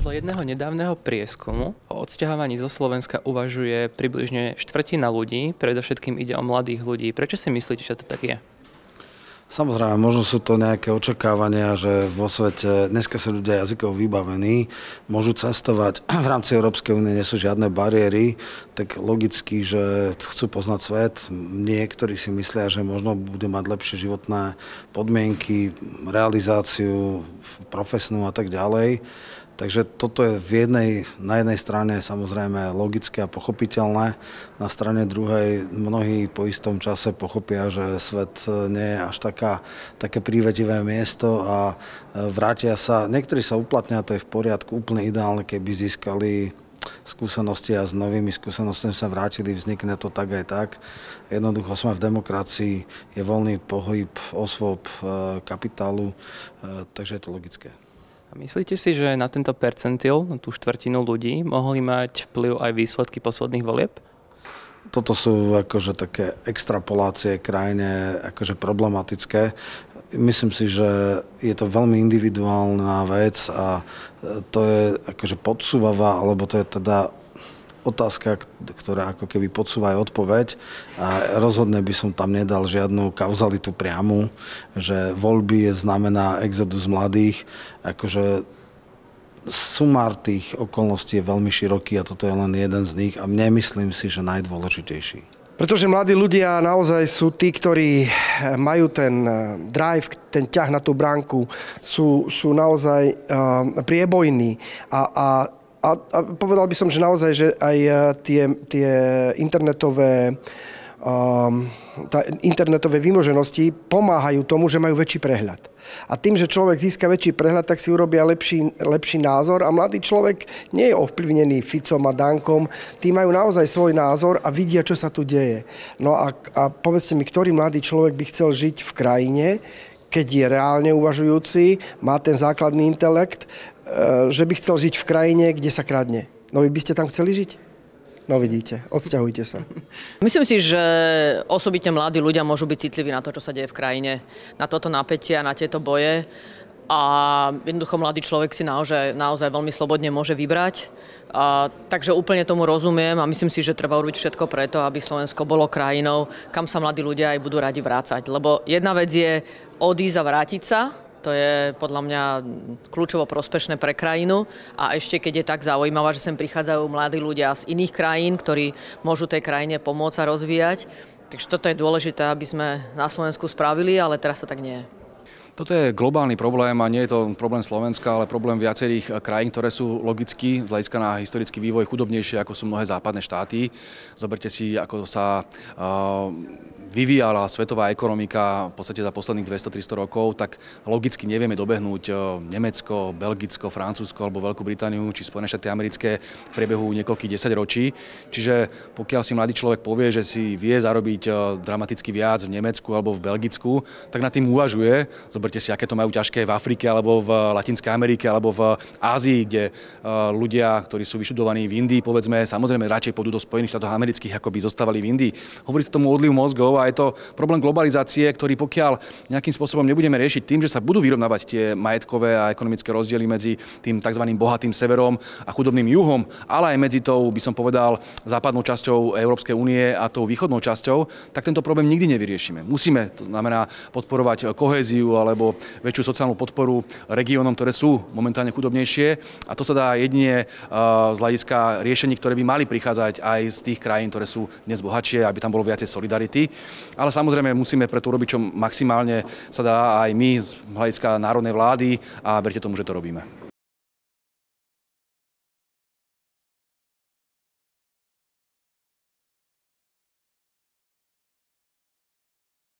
Podľa jedného nedávneho prieskumu o odsťahovaní zo Slovenska uvažuje približne štvrtina ľudí, predovšetkým ide o mladých ľudí. Prečo si myslíte, že to tak je? Samozrejme, možno sú to nejaké očakávania, že vo svete dneska sú ľudia jazykovo vybavení, môžu cestovať, v rámci Európskej únie nie sú žiadne bariéry, tak logicky, že chcú poznať svet. Niektorí si myslia, že možno budú mať lepšie životné podmienky, realizáciu profesnú a tak ďalej. Takže toto je na jednej strane samozrejme logické a pochopiteľné. Na strane druhej mnohí po istom čase pochopia, že svet nie je až také prívetivé miesto a vrátia sa. Niektorí sa uplatnia, to je v poriadku, úplne ideálne, keby získali skúsenosti a s novými skúsenostiami sa vrátili, vznikne to tak aj tak. Jednoducho sme v demokracii, je voľný pohyb osôb, kapitálu, takže je to logické. A myslíte si, že na tento percentil, na tú štvrtinu ľudí, mohli mať vplyv aj výsledky posledných volieb? Toto sú akože také extrapolácie krajine akože problematické. Myslím si, že je to veľmi individuálna vec a to je akože podsúvavá, alebo to je teda otázka, ktorá ako keby podsúva aj odpoveď a rozhodne by som tam nedal žiadnu kauzalitu priamu, že voľby znamená exodus mladých, akože sumár tých okolností je veľmi široký a toto je len jeden z nich a nemyslím si, že najdôležitejší. Pretože mladí ľudia naozaj sú tí, ktorí majú ten drive, ten ťah na tú bránku, sú naozaj priebojní a povedal by som, že naozaj, že aj tie internetové vymoženosti pomáhajú tomu, že majú väčší prehľad. A tým, že človek získa väčší prehľad, tak si urobia lepší názor a mladý človek nie je ovplyvnený Ficom a Dankom, tí majú naozaj svoj názor a vidia, čo sa tu deje. No a povedzte mi, ktorý mladý človek by chcel žiť v krajine, keď je reálne uvažujúci, má ten základný intelekt, že by chcel žiť v krajine, kde sa kradne. No vy by ste tam chceli žiť? No vidíte, odsťahujte sa. Myslím si, že osobitne mladí ľudia môžu byť citliví na to, čo sa deje v krajine, na toto napätie a na tieto boje. A jednoducho mladý človek si naozaj veľmi slobodne môže vybrať. Takže úplne tomu rozumiem a myslím si, že treba urobiť všetko preto, aby Slovensko bolo krajinou, kam sa mladí ľudia aj budú radi vrácať. Lebo jedna vec je odísť a vrátiť sa, to je podľa mňa kľúčovo prospešné pre krajinu a ešte keď je tak zaujímavé, že sem prichádzajú mladí ľudia z iných krajín, ktorí môžu tej krajine pomôcť a rozvíjať. Takže toto je dôležité, aby sme na Slovensku spravili, ale teraz to tak nie je. Toto je globálny problém a nie je to problém Slovenska, ale problém viacerých krajín, ktoré sú logicky z hľadiska na historický vývoj chudobnejšie, ako sú mnohé západné štáty. Zoberte si, ako sa vyvíjala svetová ekonomika v podstate za posledných 200-300 rokov, tak logicky nevieme dobehnúť Nemecko, Belgicko, Francúzsko alebo Veľkú Britániu či Spojené štáty americké v priebehu niekoľkých desaťročí. Čiže pokiaľ si mladý človek povie, že si vie zarobiť dramaticky viac v Nemecku alebo v Belgicku, tak nad tým uvažuje. Zoberte si, aké to majú ťažké v Afrike alebo v Latinskej Amerike alebo v Ázii, kde ľudia, ktorí sú vyštudovaní v Indii, povedzme, samozrejme radšej pôjdu do Spojených štátov amerických, ako by zostávali v Indii. Hovorí sa tomu odliv mozgov a je to problém globalizácie, ktorý pokiaľ nejakým spôsobom nebudeme riešiť tým, že sa budú vyrovnávať tie majetkové a ekonomické rozdiely medzi tým tzv. Bohatým severom a chudobným juhom, ale aj medzi tou, by som povedal, západnou časťou Európskej únie a tou východnou časťou, tak tento problém nikdy nevyriešime. Musíme, to znamená, podporovať kohéziu alebo väčšiu sociálnu podporu regiónom, ktoré sú momentálne chudobnejšie a to sa dá jedine z hľadiska riešení, ktoré by mali prichádzať aj z tých krajín, ktoré sú dnes bohatšie, aby tam bolo viacej solidarity. Ale samozrejme musíme preto urobiť, čo maximálne sa dá aj my z hľadiska národnej vlády a verte tomu, že to robíme.